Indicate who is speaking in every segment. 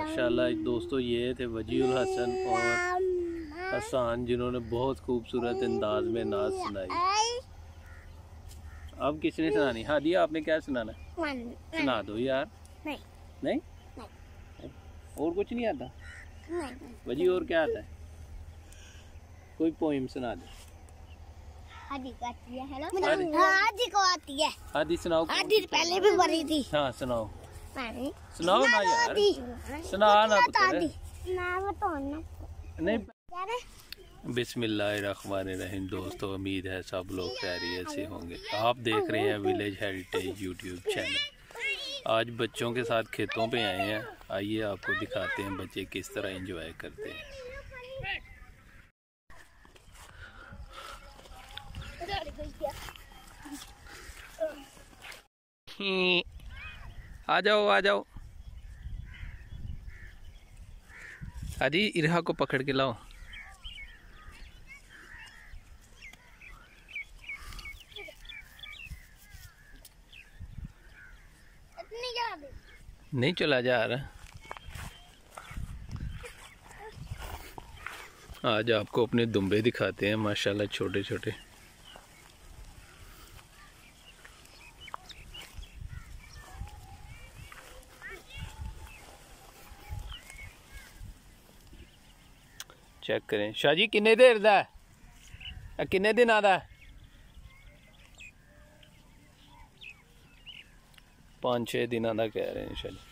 Speaker 1: माशाल्लाह दोस्तों, ये थे वजीउल हसन और हसान जिन्होंने बहुत खूबसूरत अंदाज में नाच सुनाई। अब किसने सुनानी? हादिया, आपने क्या सुनाना? सुना दो यार। नहीं नहीं, नहीं? और कुछ नहीं आता? नहीं। वजी और क्या आता है? कोई पोइम सुना दे।
Speaker 2: हादी को आती है। हेलो हादी को आती है।
Speaker 1: हादी सुनाओ।
Speaker 2: हादी पहले भी बनी थी।
Speaker 1: हाँ सुनाओ। सुनाओ ना यार, सुना ना नहीं। बिस्मिल्लाहिर्रहमानिर्रहीम। दोस्तों, उम्मीद है सब लोग खैरियत से होंगे। आप देख रहे हैं विलेज हेरिटेज यूट्यूब चैनल। आज बच्चों के साथ खेतों पे आए हैं। आइए आपको दिखाते हैं बच्चे किस तरह एंजॉय करते हैं। आ जाओ आ जाओ। हादी, इरहा को पकड़ के लाओ। नहीं चला जा रहा। आज आपको अपने दुम्बे दिखाते हैं, माशाल्लाह छोटे छोटे। चेक करें। शाहजी किन्ने देर दा है? किन्ने दिन आदा है? 5-6 दिन का कह रहे हैं शायद।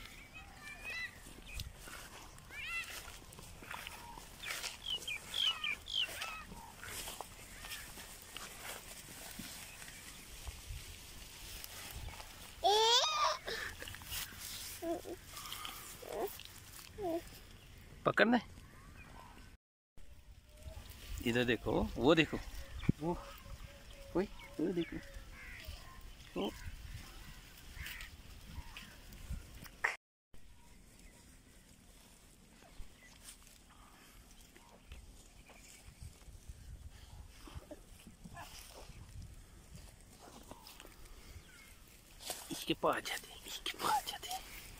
Speaker 1: पकड़ना है। इधर देखो, वो देखो, वो कोई वो देखो वो। इसके पास जाते, इसके पास जाते।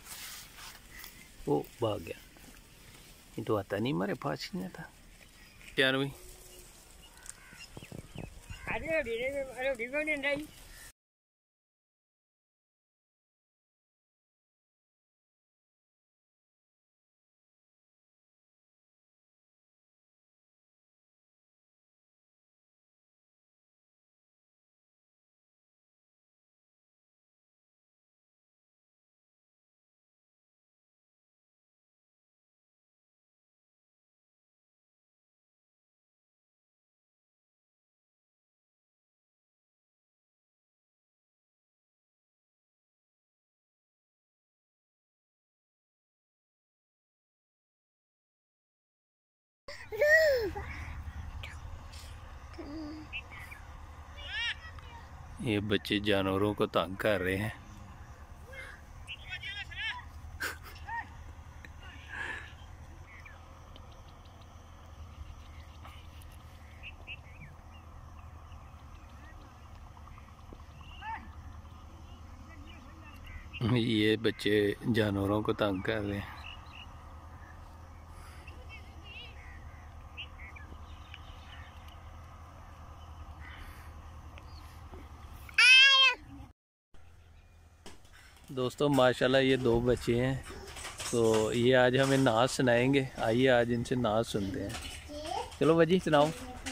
Speaker 1: वो भाग गया। ये तो आता नहीं, हमारे पास नहीं आता। क्या हुई? ये बच्चे जानवरों को तंग कर रहे हैं। ये बच्चे जानवरों को तंग कर रहे हैं। दोस्तों माशाल्लाह ये 2 बच्चे हैं, तो ये आज हमें नाच सुनाएंगे। आइए आज इनसे नाच सुनते हैं। चलो वजी सुनाओ।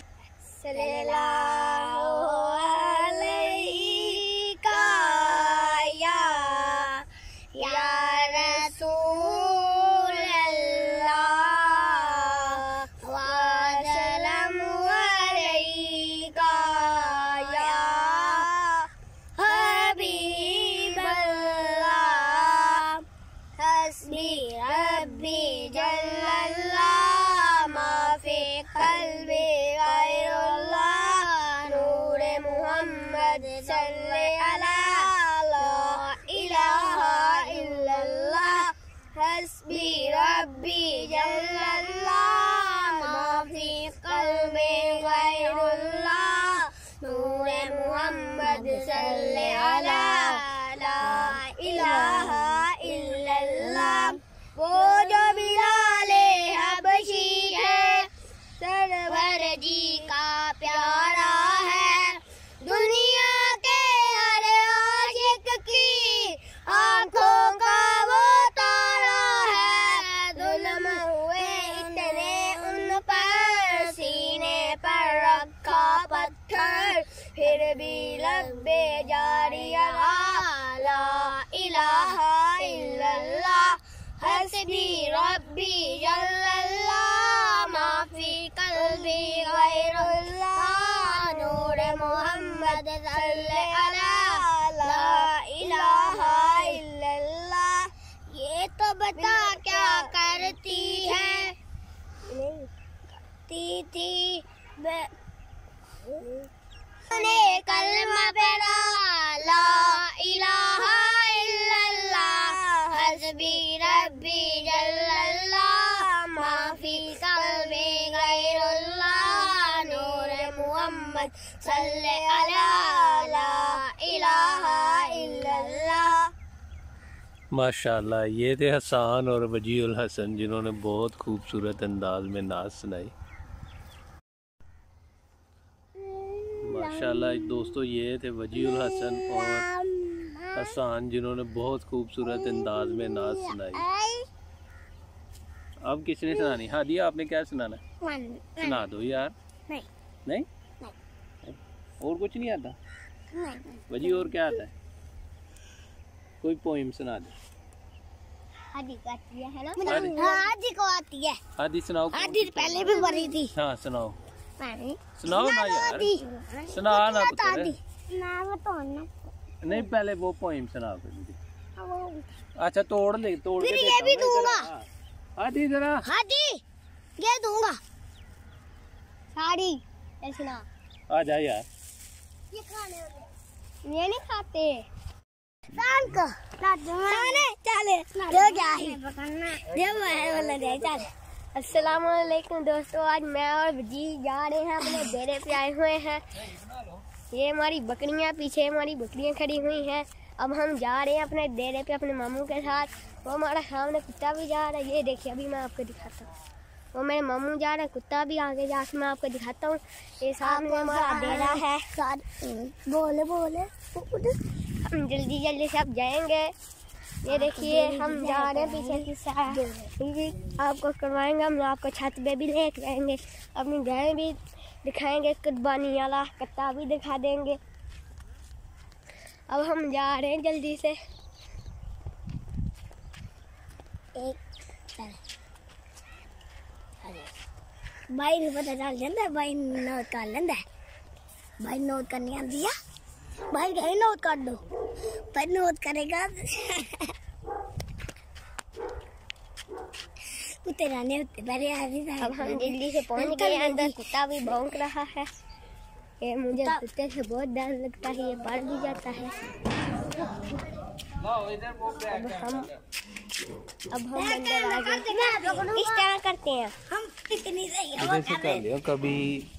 Speaker 2: रब्बी जल्लल्लाह माफी कल्बी गैरुल्लाह नूरे मुहम्मद सल्लल्लाहु अला ला इलाहा इल्लल्लाह हस्बी रब्बी जल्लल्लाह माफी कल्बी गैरुल्लाह नूरे मुहम्मद सल्लल्लाहु अला ला इलाहा इल्लल्लाह। वो जो हस्बी रब्बी जल्लल्लाह माफी कल्बी गैरुल्लाह नूर मोहम्मद सल्लल्लाहु अलैहि ला इलाहा इल्लल्लाह। ये तो बता क्या करती है थी ने कलमा पढ़ा ला इलाहा इल्लल्लाह हस्बी रब्बी जल्लल्लाह माफी कल्बी गैरुल्लाह नूर मोहम्मद सल्लल्लाहु अलैहि ला इलाहा इल्लल्लाह।
Speaker 1: माशाल्लाह, ये थे हसन और वजीउल हसन जिन्होंने बहुत खूबसूरत अंदाज में नात सुनाई। माशाल्लाह दोस्तों, ये थे वजीउल हसन और हसन जिन्होंने बहुत खूबसूरत अंदाज में नात सुनाई। अब किसने सुनानी? हादिया, आपने क्या सुनाना? सुना दो यार।
Speaker 2: नहीं
Speaker 1: नहीं, और कुछ नहीं आता? वजी और क्या आता है? कोई पोइम सुना दे।
Speaker 2: हादी को आती है ना? हादी को आती है।
Speaker 1: हादी सुनाओ।
Speaker 2: हादी पहले भी पढ़ी थी।
Speaker 1: हाँ सुनाओ। सुनाओ ना यार, सुना ना पुत्र। नहीं, पहले वो पोइम सुना दो। अच्छा, तोड़ ले, तोड़ के
Speaker 2: ये भी दूंगा।
Speaker 1: हादी जरा।
Speaker 2: हादी ये दूंगा। साड़ी ये सुना।
Speaker 1: आ जा यार।
Speaker 2: ये खाने ये नहीं खाते। शाम को चले जो क्या ही चल। अस्सलाम वालेकुम दोस्तों, आज मैं और जी जा रहे हैं अपने डेरे पे आए हुए हैं। ये हमारी बकरियां, पीछे हमारी बकरियां खड़ी हुई हैं। अब हम जा रहे हैं अपने डेरे पे अपने मामू के साथ। वो हमारा सामने कुत्ता भी जा रहा है, ये देखिए अभी मैं आपको दिखाता हूँ। वो मेरे मामू जा रहे हैं, कुत्ता भी आगे जाके मैं आपको दिखाता हूँ। ये सामने हमारा डेरा है। बोले बोले हम जल्दी जल्दी सब जाएंगे। ये देखिए हम जा रहे हैं पीछे की साइड। आपको करवाएंगे, हम आपको छत पे भी लेके जाएंगे, अपनी गाय भी दिखाएंगे, कुर्बानी वाला कट्टा भी दिखा देंगे। अब हम जा रहे हैं जल्दी से। भाई ने पता चल जाता है, भाई नोट कर लेंदा है। भाई नोट करनी आती है, भाई गए नोट कर दो, भाई नोट करेगा। कुत्ते रहने होते पहले आ रही था। अब हम जल्दी से पहुंच गए, अंदर कुत्ता भी भौंक रहा है। ये मुझे कुत्ते से बहुत डर लगता है, ये पड़ भी जाता है। अब हम अंदर आ गए। इस तरह करते हैं हम, इतनी सही
Speaker 1: कभी।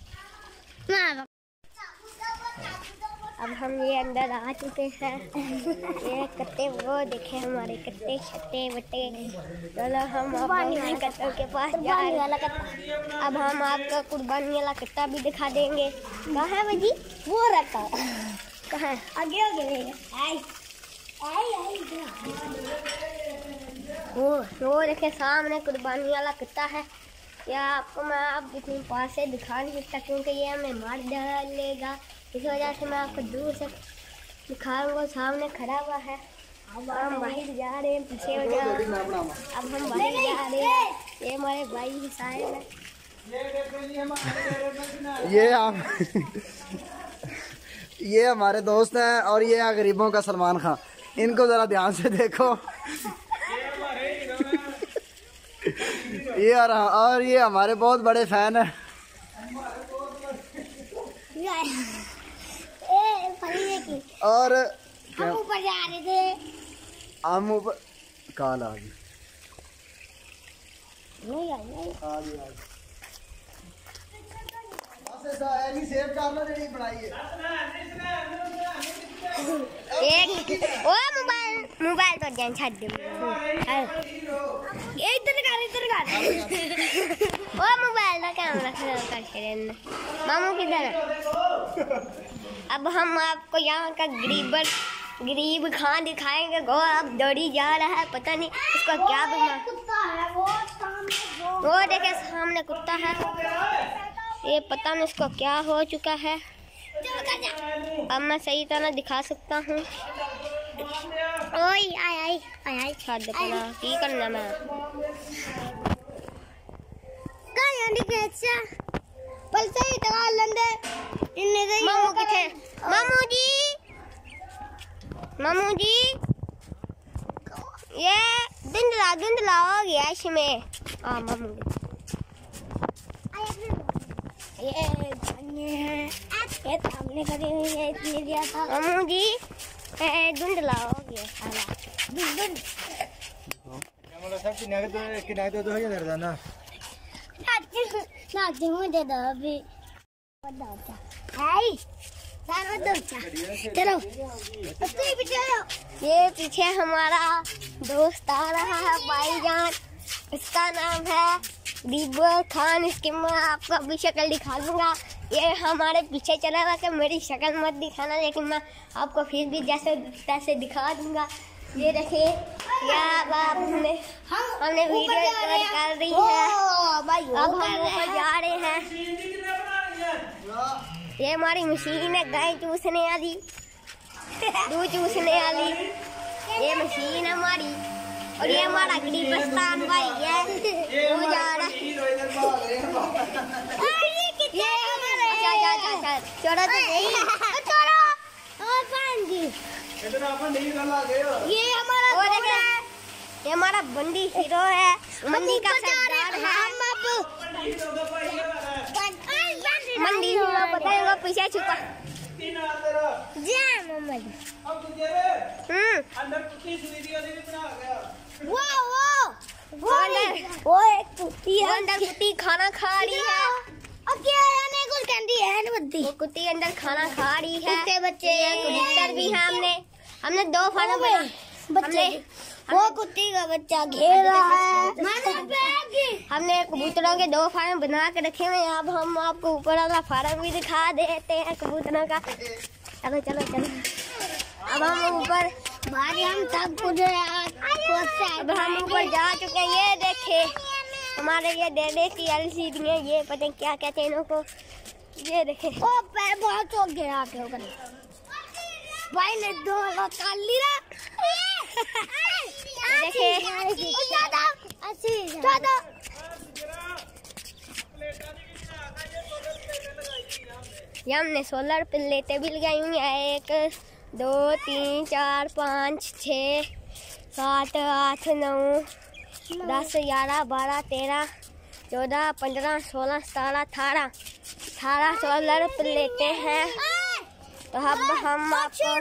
Speaker 2: अब हम ये अंदर आ चुके हैं। ये कट्टे वो देखे हमारे कट्टे छट्टे बट्टे। चलो हम अपने कट्टों के पास जा रहे हैं। अब हम आपको कुर्बानी वाला कट्टा भी दिखा देंगे। कहाँ है भाजी? वो रखा कहाँ? आगे आगे वो देखे सामने कुर्बानी वाला कट्टा है। या आपको मैं आप इतनी पास से दिखा नहीं सकता क्योंकि ये हमें मार डालेगा। इस वजह से मैं आपको दूर से दिखाऊंगा। सामने खड़ा हुआ है। अब हम बाहर जा रहे हैं, पीछे हो जाओ। अब हम बाहर जा रहे हैं। ये हमारे भाई हिसाब है।
Speaker 3: ये हमारे दोस्त हैं और ये है गरीबों का सलमान खान। इनको जरा ध्यान से देखो। ये और ये हमारे बहुत बड़े फैन हैं। और
Speaker 2: हम ऊपर जा रहे थे।
Speaker 3: हम ऊपर काल आ गई।
Speaker 2: मोबाइल तो जान छाड़ दे। इधर कर ओ मोबाइल का कैमरा खराब करके रहना। मामू किधर है? अब हम आपको यहाँ का गरीब खान दिखाएंगे। गो अब दौड़ी जा रहा है, पता नहीं उसका क्या बीमार। वो देखे सामने कुत्ता है, ये पता नहीं इसको क्या हो चुका है। अब मैं सही तरह दिखा सकता हूँ। ओए आई आई आई आई छाड़ दे पना की करना मैं
Speaker 4: पलसे टका लंदे इन्ने दे
Speaker 2: मामू किथे मामू जी ये धुंधला हो गया इसमें मामू
Speaker 4: ये जाने हैं ये सामने खड़ी हुई है इसलिए दिया था
Speaker 2: मामू जी धुंधला हो गया साला
Speaker 3: हमारा सब किनारे तो है इधर ना
Speaker 4: नाचे मुझे दो अभी हाय सारा दो चलो उसके पीछे
Speaker 2: ये पीछे हमारा दोस्त आ रहा है भाईजान इसका नाम है दीबर खान इसकी मैं आपको अभी शक्ल दिखा दूंगा ये हमारे पीछे चला हुआ कि मेरी शक्ल मत दिखाना लेकिन मैं आपको फिर भी जैसे तैसे दिखा दूंगा ये देखिए यार हमने वीडियो रिकॉर्ड कर रही है अब हम ऊपर जा रहे हैं ये हमारी मशीन है गाय चूसने वाली दूध चूसने वाली ये मशीन है हमारी और ये हमारा गरीबस्तान भाई है वो जा रहा है ये हमारा छोड़ो तो नहीं
Speaker 4: छोड़ो और पानी ये हमारा
Speaker 2: ये हमारा बंदी हीरो है मंडी का सरदार है मंडी हीरो बताएगा पीछे छुपा
Speaker 4: जा मोहम्मद वो एक कुत्ती है
Speaker 2: अंदर कुत्ती खाना खा रही है
Speaker 4: अब क्या है कुछ कैंडी है नहीं
Speaker 2: वो कुत्ती अंदर खाना खा रही है
Speaker 4: कुत्ते बच्चे
Speaker 2: कबूतर भी है हमने 2 फार्म
Speaker 4: बच्चे वो कुत्ती का बच्चा घेर रहा है
Speaker 2: हमने कबूतरों के 2 फार्म बना के रखे हुए हैं अब हम आपको ऊपर वाला फार्म भी दिखा देते हैं कबूतरों का चलो चलो चलो अब हम ऊपर
Speaker 4: भाई हम सब कुछ
Speaker 2: अब हम ऊपर जा चुके हैं ये देखे हमारे ये डेडे की LCD है ये पता नहीं क्या कहते हैं इनको ये देखे
Speaker 4: ओ पैर बहुत हो गया आके ऊपर भाई ने 2 निकाल लिया
Speaker 2: देखे
Speaker 4: ज्यादा ज्यादा
Speaker 2: ये हमने सोलर प्लेटें भी लगाई हुई है 1 2 3 4 5 6 7 8 9 10 11 12 13 14 15 16 17 18 सोलर प्लेटें हैं तो हम आपको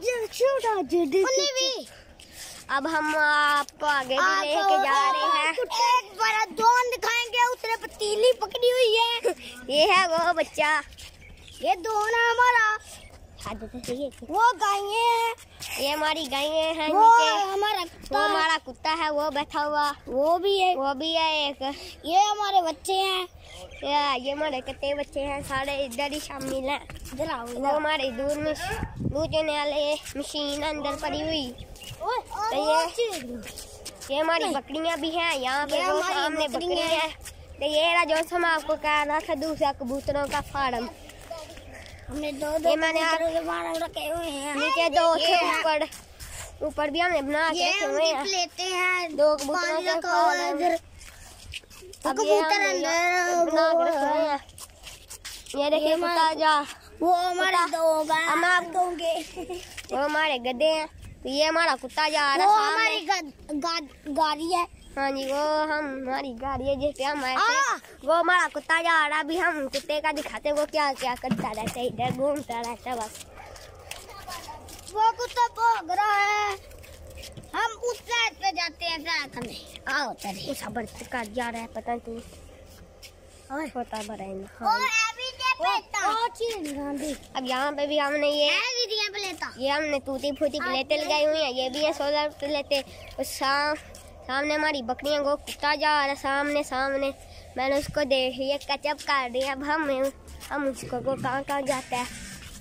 Speaker 2: अब हम आपको आगे भी लेके जा रहे हैं
Speaker 4: एक बड़ा दोन दिखाएंगे उसने पतीली पकड़ी हुई है
Speaker 2: ये है वो बच्चा
Speaker 4: ये दोन है हमारा वो गायें हैं
Speaker 2: ये हमारी गायें हैं
Speaker 4: वो
Speaker 2: नीचे वो हमारा कुत्ता है वो बैठा हुआ
Speaker 4: वो भी है
Speaker 2: एक
Speaker 4: ये हमारे बच्चे हैं
Speaker 2: ये हमारे कितने बच्चे हैं सारे इधर ही शामिल हैं
Speaker 4: इधर आओ
Speaker 2: वो हमारे दूध चुने वाले मशीन अंदर पड़ी हुई तो ये हमारी बकरियां भी हैं यहाँ पे वो सामने बकरियां हैं तो ये रहा जो हम आपको कह रहा था दूसरा कबूतरों का फार्म
Speaker 4: हमने दो
Speaker 2: ये मैंने
Speaker 4: रखे हुए हैं
Speaker 2: नीचे 2 ऊपर भी हमने बना के रखे हुए हैं
Speaker 4: लेते हैं
Speaker 2: 2 कबूतरों का फार्म
Speaker 4: कबूतर अंदर
Speaker 2: बना के रखे हुए हैं ये देखिए कुत्ता जा
Speaker 4: वो हमारे 2
Speaker 2: हम आप
Speaker 4: दोगे
Speaker 2: वो हमारे गधे हैं तो ये हमारा कुत्ता जा रहा
Speaker 4: वो
Speaker 2: है
Speaker 4: हमारी गाड़ी है
Speaker 2: हाँ जी वो हमारी गाड़ी है जिस पे हम आए थे वो हमारा कुत्ता जा रहा भी हम कुत्ते का दिखाते वो क्या क्या करता रहता है इधर घूमता रहता है बस
Speaker 4: वो कुत्ता भाग रहा है हम उस साइड पे जाते हैं ट्राई करने आओ चलिए
Speaker 2: उस पर कर जा रहा है पता तू
Speaker 4: और
Speaker 2: छोटा बड़ा
Speaker 4: अभी
Speaker 2: अब यहाँ पे भी हमने ये
Speaker 4: लेता
Speaker 2: हमने टूटी फूटी प्लेटें लगाई हुई है ये भी है सोलर प्लेटें उस सामने हमारी बकरियां को कुत्ता जा रहा है सामने मैंने उसको देख लिया कचप कर दिया अब हम उसको को कहाँ जाता है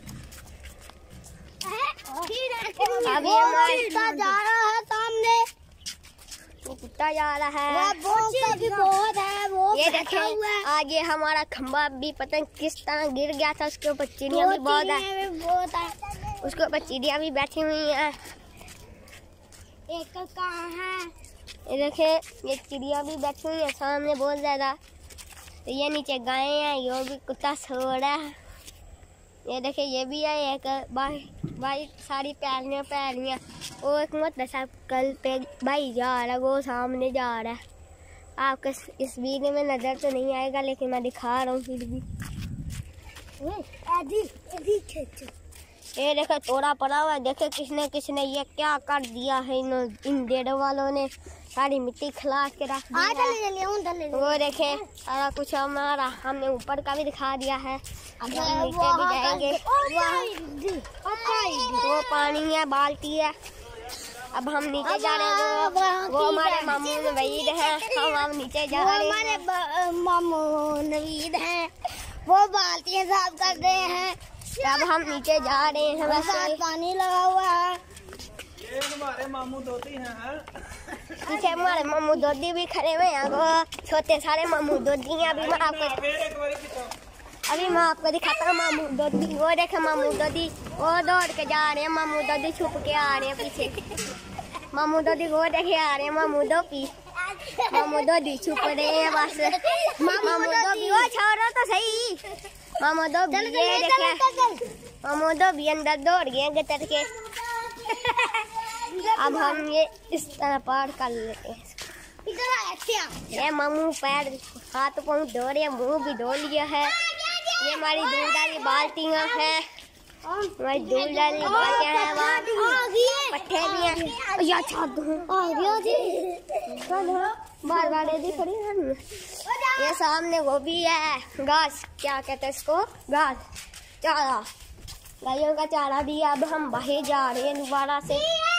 Speaker 4: अब ये हमारा जा रहा है सामने
Speaker 2: कुत्ता जा रहा है
Speaker 4: भी बहुत है वो
Speaker 2: ये देखें आज ये हमारा खंबा भी पता नहीं किस तरह गिर गया था उसके ऊपर चिड़िया भी बहुत है
Speaker 4: बहुत है
Speaker 2: उसके ऊपर चिड़िया भी बैठी हुई है
Speaker 4: एक कहाँ है?
Speaker 2: ये देखे ये चिड़िया भी बैठी हुई है सामने बहुत ज्यादा। तो ये नीचे गाय है, ये भी कुत्ता सो रहा है। ये देखे ये भी है एक भाई सारी पैलियां। वो एक मोटरसाइकिल पे भाई जा रहा है, वो सामने जा रहा है। आपको इस वीडियो में नजर तो नहीं आएगा लेकिन मैं दिखा रहा हूँ फिर भी। ये देखे तोड़ा पड़ा हुआ है। देखे किसने ये क्या कर दिया है। इन डेढ़ वालों ने सारी मिट्टी खिला के रख दी है। वो देखे सारा कुछ हमारा हमने ऊपर का भी दिखा दिया है। अब हम नीचे भी जाएंगे। वो पानी है, बाल्टी है। अब हम नीचे जा रहे हैं। वो हमारे मामू नवीद है। हम नीचे जा रहे हैं।
Speaker 4: हमारे मामू नवीद है, वो बाल्टियाँ साफ कर रहे हैं।
Speaker 2: अब हम नीचे जा रहे हैं।
Speaker 4: वैसे पानी लगा हुआ है।
Speaker 3: ये हमारे मामू दोती हैं।
Speaker 2: पीछे हमारे मामू दोदी भी खड़े हुए हैं। छोटे सारे मामू दोदी हैं। अभी मैं आपको दिखाता हूँ मामू दोदी। वो देखे मामू दोदी, वो दौड़ के जा रहे हैं। मामू दोदी छुप के आ रहे हैं पीछे। मामू दोदी वो देखे आ रहे हैं। मामू दोदी छुप रहे हैं बस। मामू दोदी वो छोड़ो तो सही। मामू दोदी ये देखे मामू दोदी अंदर दौड़ गए गटर के। अब हम ये इस तरह पार कर लेते हैं। ये मामू पैर हाथ पाँव धो रहे हैं, मुँह भी धो लिया है। ये हमारी दूध डाली बाल्टियाँ हैं। हमारी दूध डाली बाल्टियाँ हैं। वहाँ पट्टे भी हैं। या बार बार दिख रही है। ये सामने वो भी है घास, क्या कहते हैं इसको, घास चारा, गायों का चारा भी। अब हम बाहर जा रहे हैं दोबारा से।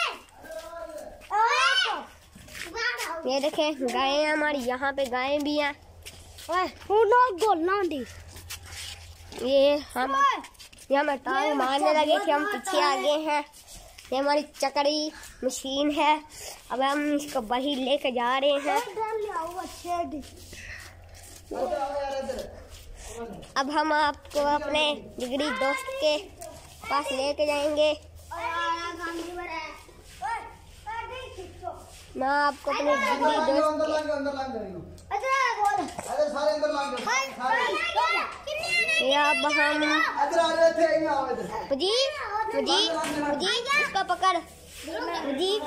Speaker 2: ये देखें गाय हैं हमारी, यहाँ पे गायें भी हैं। ये हमें टांग मारने लगे कि हम पीछे आगे हैं। ये हमारी चकड़ी मशीन है। अब हम इसको बाहर लेके जा रहे हैं। अब हम आपको अपने जिगरी दोस्त के पास लेके जाएंगे। मैं आपको अपने जिगरी दोस्त इसको पकड़ जी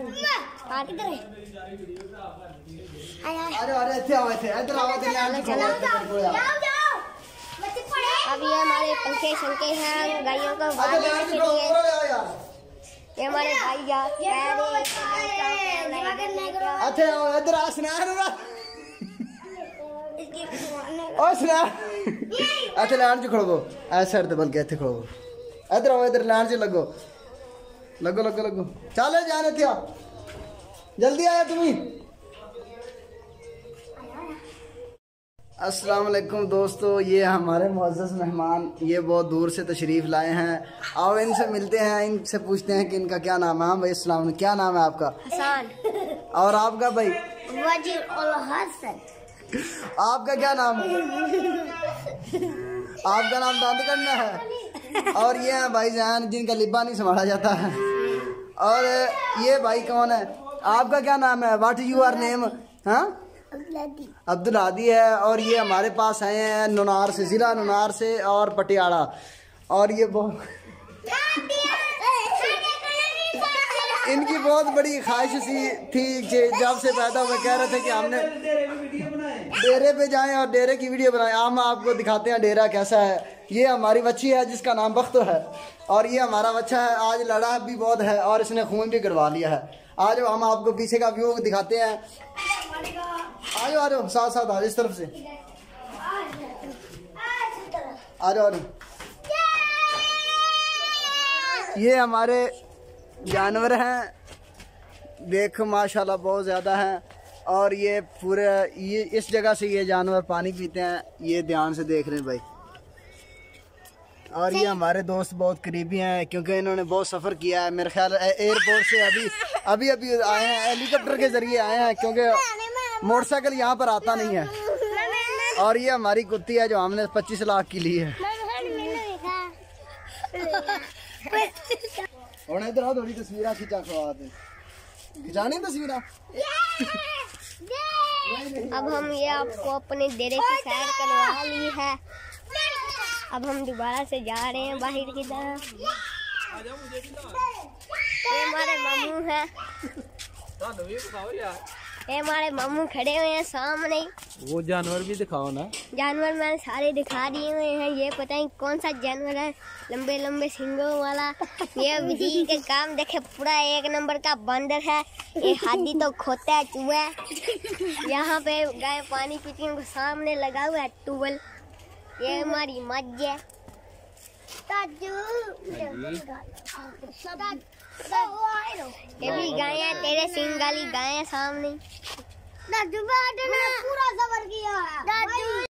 Speaker 2: अब ये हमारे पंखे शंखे हैं गायों को बांधने के लिए। ये हमारे भाई
Speaker 3: अच्छा लैंड च खड़ो ऐस साइड ते बल्कि इत्थे खड़ो। इधर आओ, इधर लैंड च लगो लगो लगो लगो। चलो जाने थे जल्दी आया तुम्ही। अस्सलाम वालेकुम दोस्तों, ये हमारे मुअज़्ज़ज़ मेहमान, ये बहुत दूर से तशरीफ़ लाए हैं। आओ इनसे मिलते हैं, इनसे पूछते हैं कि इनका क्या नाम है। हाँ भाई अस्सलाम, क्या नाम है आपका?
Speaker 2: हसन।
Speaker 3: और आपका भाई?
Speaker 4: वजीर उल हसन।
Speaker 3: आपका क्या नाम है? आपका नाम दाद करना है। और ये है भाई जान जिनका लिब्बा नहीं संभाला जाता है। और ये भाई कौन है? आपका क्या नाम है? What you are name? हाँ अब्दुल हादी है। और ये हमारे पास आए हैं नुनार से, ज़िला नुनार से और पटियाला। और ये बहुत इनकी बहुत बड़ी ख्वाहिश सी थी कि जब से पैदा हुए कह रहे थे कि हमने डेरे पे जाएं और डेरे की वीडियो बनाएं। हम आपको दिखाते हैं डेरा कैसा है। ये हमारी बच्ची है जिसका नाम बख्तो है। और ये हमारा बच्चा है, आज लड़ा भी बहुत है और इसने खून भी करवा लिया है। आज हम आपको पीछे का व्यू दिखाते हैं। आ जाओ साथ साथ आ इस तरफ से आ जाओ। ये हमारे जानवर हैं, देखो माशाल्लाह बहुत ज़्यादा हैं। और ये पूरे ये इस जगह से ये जानवर पानी पीते हैं, ये ध्यान से देख रहे हैं भाई। और ये हमारे दोस्त बहुत करीबी हैं क्योंकि इन्होंने बहुत सफ़र किया है। मेरे ख्याल एयरपोर्ट से अभी आए हैं, हेलीकॉप्टर के ज़रिए आए हैं क्योंकि मोटरसाइकिल यहाँ पर आता नहीं है। और ये हमारी कुत्ती है जो हमने 25 लाख की ली है। और इधर आओ, थोड़ी तस्वीर खींचा खवा दे। जानी तस्वीर।
Speaker 2: अब हम ये आपको अपने डेरे की सैर करवा ली है। अब हम दोबारा से जा रहे हैं बाहर की तरफ। ये हमारे मामू हैं, ये हमारे मामू खड़े हुए हैं सामने।
Speaker 1: वो जानवर भी दिखाओ ना।
Speaker 2: जानवर मैंने सारे दिखा दिए हुए हैं। ये पता नहीं कौन सा जानवर है, लंबे लंबे सींगों वाला। ये विजय के काम देखे, पूरा एक नंबर का बंदर है। ये हाथी तो खोता है चूहा। यहाँ पे गाय पानी पीती है, सामने लगा हुआ है ट्यूबवेल। ये हमारी मज्ज है। ये भी गाय है, तेरे सिंग वाली गाय है सामने।
Speaker 4: पूरा सबर किया।